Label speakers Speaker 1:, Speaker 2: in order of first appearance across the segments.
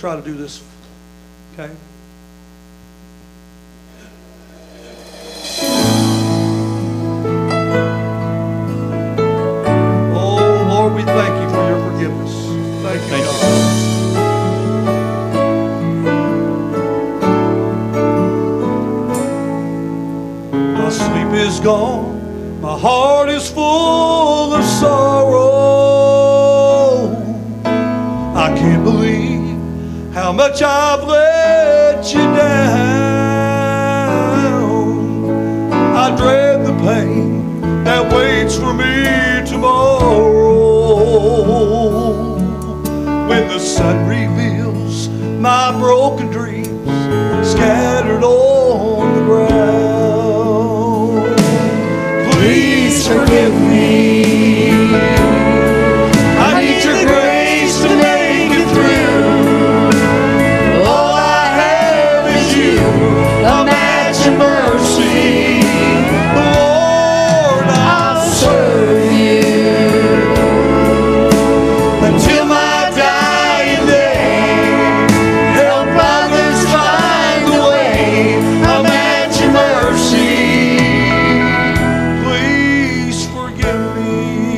Speaker 1: try to do this, okay? Oh, Lord, we thank you for your forgiveness. Thank you, God. My sleep is gone. My heart is full of sorrow. I can't believe how much I've let you down. I dread the pain that waits for me tomorrow, when the sun reveals my broken dreams scattered on the ground. Please forgive me. I need your grace to make it through. All I have is you, a match of mercy. Lord, I'll serve you until my dying day. Help others find the way, a match of mercy. Please forgive me.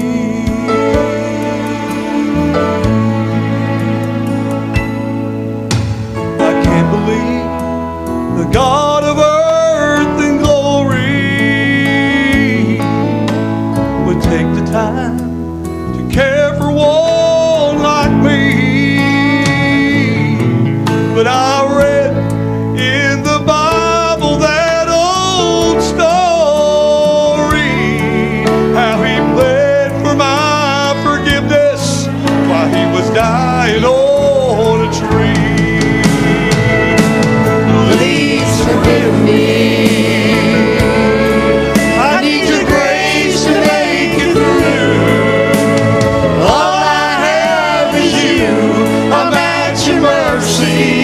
Speaker 1: I can't believe the God of earth and glory would take the time to care for one like me. But I read in the Bible that old story, how he bled for my forgiveness while he was dying on a tree. Please forgive me. I need your grace to make it through. All I have is you, a match of mercy.